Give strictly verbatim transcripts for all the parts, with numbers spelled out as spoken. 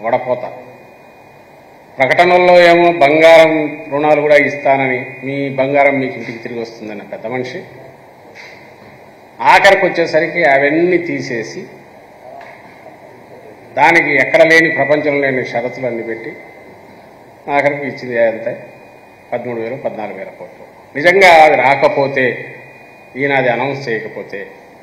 వడపోత. ప్రకటనల్లో ఏమో బంగారం రుణాలు కూడా ఇస్తానని, మీ బంగారం మీకు ఇంటికి తిరిగి వస్తుందన్న పెద్ద మనిషి ఆఖరికి వచ్చేసరికి అవన్నీ తీసేసి దానికి ఎక్కడ లేని ప్రపంచంలో లేని షరతులన్నీ పెట్టి ఆఖరికి ఇచ్చింది అంతే పదమూడు వేలు పద్నాలుగు వేల కోట్లు. నిజంగా అది రాకపోతే, ఈయన అది అనౌన్స్ చేయకపోతే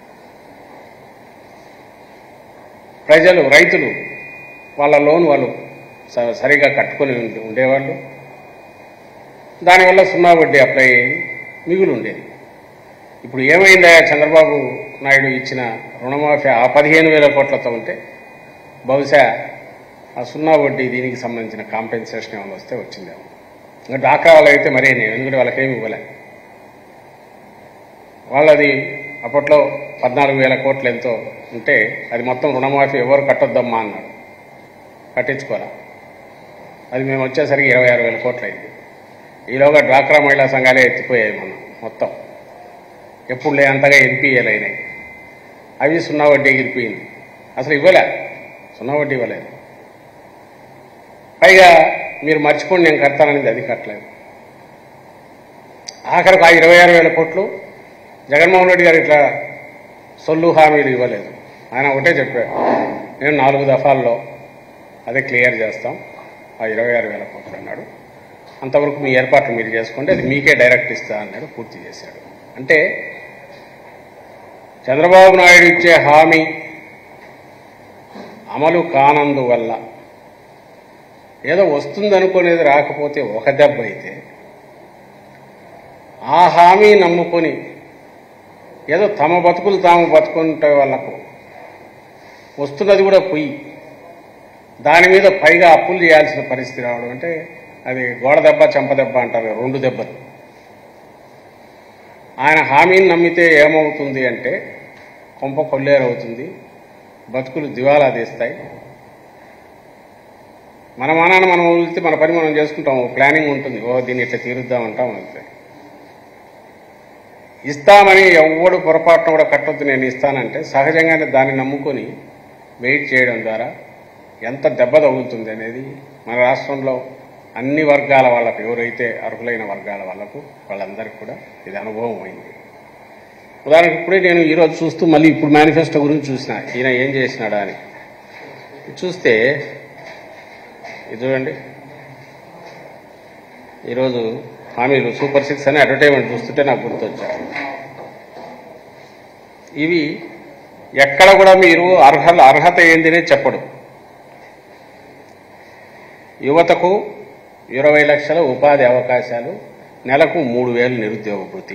ప్రజలు, రైతులు వాళ్ళ లోన్ వాళ్ళు సరిగా కట్టుకొని ఉండేవాళ్ళు. దానివల్ల సున్నా వడ్డీ అప్లై అయ్యి మిగులు ఉండేది. ఇప్పుడు ఏమైందా? చంద్రబాబు నాయుడు ఇచ్చిన రుణమాఫీ ఆ పదిహేను వేల కోట్లతో ఉంటే బహుశా ఆ సున్నా వడ్డీ దీనికి సంబంధించిన కాంపెన్సేషన్ ఏమైనా వస్తే వచ్చిందేమో. ఇంకా డాక్రా వాళ్ళు అయితే మరీ నేను, ఎందుకంటే వాళ్ళకేమి ఇవ్వలే. వాళ్ళది అప్పట్లో పద్నాలుగు వేల కోట్లు ఎంతో ఉంటే అది మొత్తం రుణమాఫీ ఎవరు కట్టొద్దమ్మా అన్నాడు, కట్టించుకోరా. అది మేము వచ్చేసరికి ఇరవై ఆరు వేల కోట్లు అయింది. ఈలోగా డ్వాక్రా మహిళా సంఘాలే ఎత్తిపోయాయి మనం మొత్తం. ఎప్పుడు లేనంతగా ఎన్పిఏలు అయినాయి. అవి సున్నా వడ్డీ ఎగిరిపోయింది. అసలు ఇవ్వలే, సున్నా వడ్డీ ఇవ్వలేదు. పైగా మీరు మర్చిపోండి నేను కడతాననేది అది కట్టలేదు. ఆఖరికి ఆ ఇరవై ఆరు వేల కోట్లు జగన్మోహన్ రెడ్డి గారు ఇట్లా సొల్లు హామీలు ఇవ్వలేదు. ఆయన ఒకటే చెప్పాడు, నేను నాలుగు దఫాల్లో అదే క్లియర్ చేస్తాం ఆ ఇరవై ఆరు వేల కోట్లు అన్నాడు. అంతవరకు మీ ఏర్పాట్లు మీరు చేసుకోండి, అది మీకే డైరెక్ట్ ఇస్తా అన్నాడు. పూర్తి చేశాడు. అంటే చంద్రబాబు నాయుడు ఇచ్చే హామీ అమలు కానందువల్ల ఏదో వస్తుందనుకునేది రాకపోతే ఒక దెబ్బ అయితే, ఆ హామీ నమ్ముకొని ఏదో తమ బతుకులు తాము బతుకుంటే వాళ్ళకు వస్తున్నది కూడా పొయ్యి, దాని మీద పైగా అప్పులు చేయాల్సిన పరిస్థితి రావడం అంటే అది గోడ దెబ్బ చెంప దెబ్బ అంటారు, రెండు దెబ్బలు. ఆయన హామీని నమ్మితే ఏమవుతుంది అంటే కొంప కొల్లేరవుతుంది, బతుకులు దివాలా తీస్తాయి. మన మానాన్ని మనం వదిలితే మన పని మనం చేసుకుంటాం, ప్లానింగ్ ఉంటుంది, ఓ దీన్ని ఇట్లా తీరుద్దామంటాం. అంతే. ఇస్తామని ఎవడు పొరపాటున కూడా కట్టొద్దు నేను ఇస్తానంటే సహజంగానే దాన్ని నమ్ముకొని వెయిట్ చేయడం ద్వారా ఎంత దెబ్బ తగులుతుంది అనేది మన రాష్ట్రంలో అన్ని వర్గాల వాళ్ళకు, ఎవరైతే అర్హులైన వర్గాల వాళ్ళకు వాళ్ళందరికీ కూడా ఇది అనుభవం అయింది. ఉదాహరణకు ఇప్పుడే నేను ఈరోజు చూస్తూ మళ్ళీ ఇప్పుడు మేనిఫెస్టో గురించి చూసిన, ఈయన ఏం చేసినాడా అని చూస్తే ఇది చూడండి. ఈరోజు హామీలు సూపర్ సిక్స్ అని అడ్వర్టైజ్మెంట్ చూస్తుంటే నాకు గుర్తొచ్చారు. ఇవి ఎక్కడ కూడా మీరు అర్హ అర్హత ఏందినే చెప్పడు. యువతకు ఇరవై లక్షల ఉపాధి అవకాశాలు, నెలకు మూడు వేలు నిరుద్యోగ భృతి.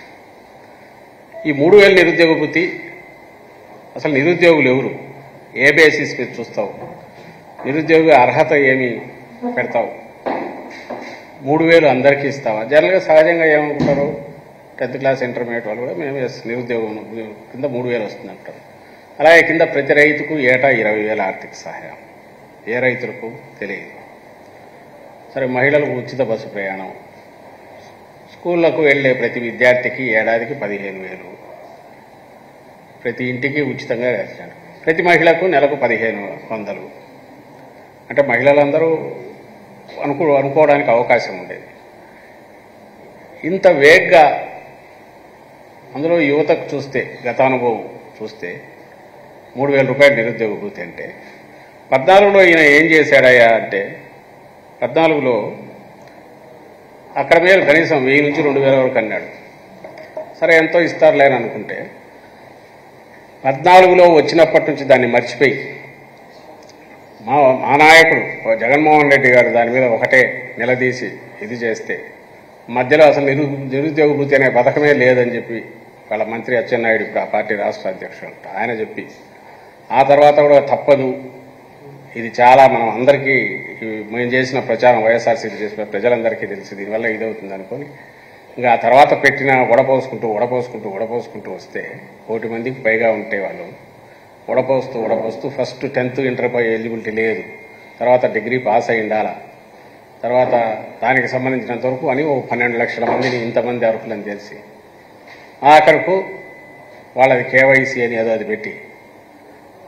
ఈ మూడు వేలు నిరుద్యోగ భృతి అసలు నిరుద్యోగులు ఎవరు, ఏ బేసిస్ మీద చూస్తావు, నిరుద్యోగ అర్హత ఏమి పెడతావు, మూడు వేలు అందరికీ ఇస్తావా? జనరల్గా సహజంగా ఏమనుకుంటారు, టెన్త్ క్లాస్ ఇంటర్మీడియట్ వాళ్ళు కూడా మేము నిరుద్యోగం కింద మూడు వేలు వస్తుంది అంటారు. అలాగే కింద ప్రతి రైతుకు ఏటా ఇరవై వేల ఆర్థిక సహాయం. ఏ రైతులకు తెలియదు. సరే, మహిళలకు ఉచిత బస్సు ప్రయాణం, స్కూళ్లకు వెళ్లే ప్రతి విద్యార్థికి ఏడాదికి పదిహేను వేలు, ప్రతి ఇంటికి ఉచితంగా వేస్తాడు, ప్రతి మహిళకు నెలకు పదిహేను వందలు. అంటే మహిళలందరూ అనుకో అనుకోవడానికి అవకాశం ఉండేది. ఇంత వేగ్గా అందులో యువతకు చూస్తే, గతానుభవం చూస్తే మూడు వేల రూపాయలు నిరుద్యోగ భృతి అంటే, పద్నాలుగులో ఈయన ఏం చేశాడయ్యా అంటే, పద్నాలుగులో అక్కడ మీద కనీసం వెయ్యి నుంచి రెండు వేల వరకు అన్నాడు. సరే ఎంతో ఇస్తారులేని అనుకుంటే, పద్నాలుగులో వచ్చినప్పటి నుంచి దాన్ని మర్చిపోయి మా మా నాయకుడు జగన్మోహన్ రెడ్డి గారు దాని మీద ఒకటే నిలదీసి ఇది చేస్తే, మధ్యలో అసలు నిరు నిరుద్యోగ భృతి అనే పథకమే లేదని చెప్పి వాళ్ళ మంత్రి అచ్చెన్నాయుడు, ఇప్పుడు ఆ పార్టీ రాష్ట్ర అధ్యక్షుడు, ఆయన చెప్పి, ఆ తర్వాత కూడా తప్పదు, ఇది చాలా మనం అందరికీ మేము చేసిన ప్రచారం, వైఎస్ఆర్సీపీ చేసిన ప్రజలందరికీ తెలిసి దీనివల్ల ఇదవుతుంది అనుకొని ఇంకా ఆ తర్వాత పెట్టిన వడపోసుకుంటూ వడపోసుకుంటూ వడపోసుకుంటూ వస్తే కోటి మందికి పైగా ఉంటే వాళ్ళు వడపోస్తూ వడపోస్తూ ఫస్ట్ టెన్త్ ఇంటర్ పై ఎలిజిబిలిటీ లేదు, తర్వాత డిగ్రీ పాస్ అయి ఉండాలా, తర్వాత దానికి సంబంధించినంత వరకు అని ఓ పన్నెండు లక్షల మందిని ఇంతమంది అర్హులని తెలిసి ఆఖరకు వాళ్ళది కేవైసీ అని ఏదో అది పెట్టి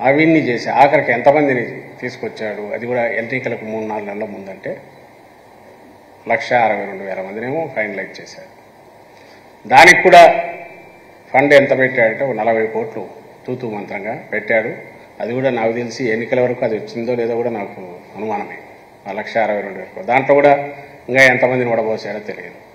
అవన్నీ చేసి ఆఖరికి ఎంతమందిని తీసుకొచ్చాడు, అది కూడా ఎన్నికలకు మూడు నాలుగు నెలల ముందంటే లక్ష అరవై రెండు వేల మందినేమో ఫైనలైజ్ చేశాడు. దానికి కూడా ఫండ్ ఎంత పెట్టాడంటే ఒక నలభై కోట్లు తూతూ మంత్రంగా పెట్టాడు. అది కూడా నాకు తెలిసి ఎన్నికల వరకు అది వచ్చిందో లేదో కూడా నాకు అనుమానమే. ఆ లక్ష అరవై రెండు వేల దాంట్లో కూడా ఇంకా ఎంతమందిని కూడా పోసాడో తెలియదు.